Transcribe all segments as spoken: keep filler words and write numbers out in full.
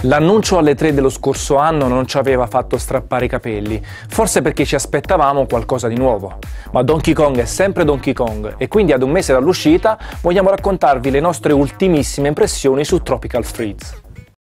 L'annuncio alle tre dello scorso anno non ci aveva fatto strappare i capelli, forse perché ci aspettavamo qualcosa di nuovo. Ma Donkey Kong è sempre Donkey Kong e quindi ad un mese dall'uscita vogliamo raccontarvi le nostre ultimissime impressioni su Tropical Freeze.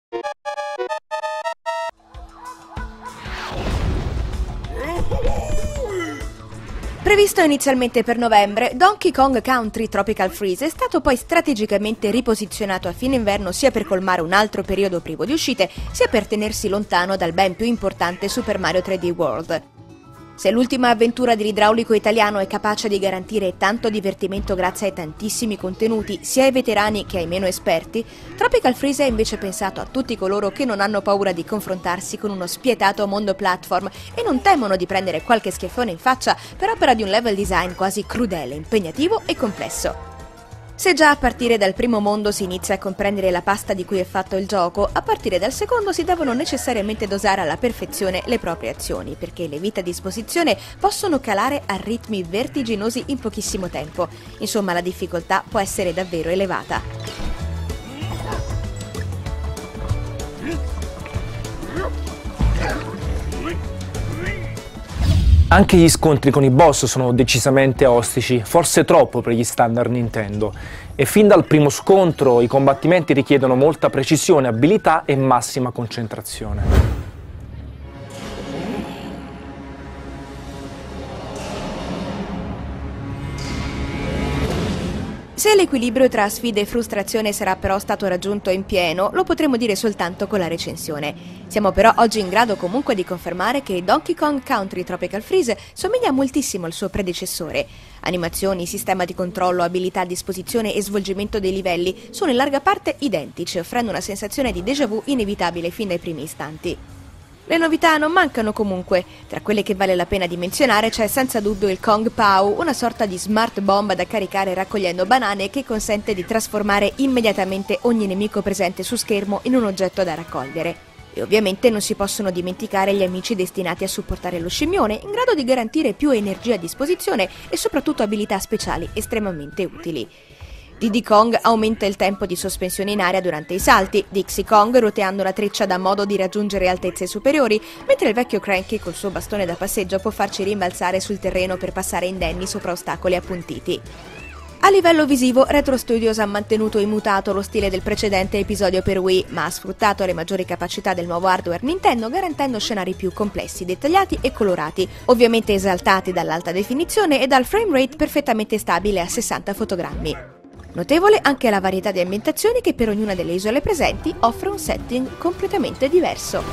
Previsto inizialmente per novembre, Donkey Kong Country Tropical Freeze è stato poi strategicamente riposizionato a fine inverno sia per colmare un altro periodo privo di uscite, sia per tenersi lontano dal ben più importante Super Mario tre D World. Se l'ultima avventura dell'idraulico italiano è capace di garantire tanto divertimento grazie ai tantissimi contenuti, sia ai veterani che ai meno esperti, Tropical Freeze è invece pensato a tutti coloro che non hanno paura di confrontarsi con uno spietato mondo platform e non temono di prendere qualche schiaffone in faccia per opera di un level design quasi crudele, impegnativo e complesso. Se già a partire dal primo mondo si inizia a comprendere la pasta di cui è fatto il gioco, a partire dal secondo si devono necessariamente dosare alla perfezione le proprie azioni, perché le vite a disposizione possono calare a ritmi vertiginosi in pochissimo tempo. Insomma, la difficoltà può essere davvero elevata. Anche gli scontri con i boss sono decisamente ostici, forse troppo per gli standard Nintendo, e fin dal primo scontro i combattimenti richiedono molta precisione, abilità e massima concentrazione. Se l'equilibrio tra sfide e frustrazione sarà però stato raggiunto in pieno, lo potremo dire soltanto con la recensione. Siamo però oggi in grado comunque di confermare che Donkey Kong Country Tropical Freeze somiglia moltissimo al suo predecessore. Animazioni, sistema di controllo, abilità a disposizione e svolgimento dei livelli sono in larga parte identici, offrendo una sensazione di déjà vu inevitabile fin dai primi istanti. Le novità non mancano comunque. Tra quelle che vale la pena di menzionare c'è senza dubbio il Kong Pao, una sorta di smart bomb da caricare raccogliendo banane che consente di trasformare immediatamente ogni nemico presente su schermo in un oggetto da raccogliere. E ovviamente non si possono dimenticare gli amici destinati a supportare lo scimmione, in grado di garantire più energia a disposizione e soprattutto abilità speciali estremamente utili. Diddy Kong aumenta il tempo di sospensione in aria durante i salti, Dixie Kong roteando la treccia dà modo di raggiungere altezze superiori, mentre il vecchio Cranky col suo bastone da passeggio può farci rimbalzare sul terreno per passare indenni sopra ostacoli appuntiti. A livello visivo, Retro Studios ha mantenuto immutato lo stile del precedente episodio per Wii, ma ha sfruttato le maggiori capacità del nuovo hardware Nintendo garantendo scenari più complessi, dettagliati e colorati, ovviamente esaltati dall'alta definizione e dal frame rate perfettamente stabile a sessanta fotogrammi. Notevole anche la varietà di ambientazioni che per ognuna delle isole presenti offre un setting completamente diverso.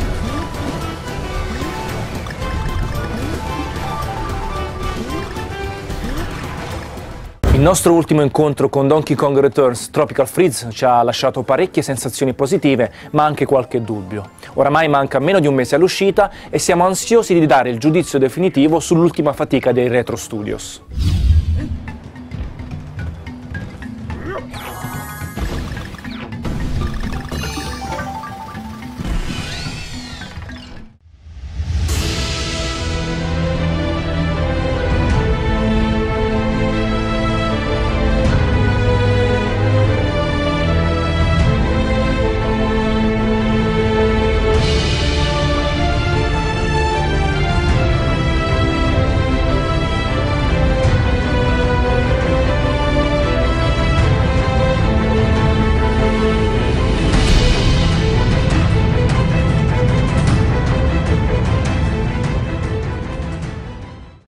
Il nostro ultimo incontro con Donkey Kong Returns Tropical Freeze ci ha lasciato parecchie sensazioni positive, ma anche qualche dubbio. Oramai manca meno di un mese all'uscita e siamo ansiosi di dare il giudizio definitivo sull'ultima fatica dei Retro Studios.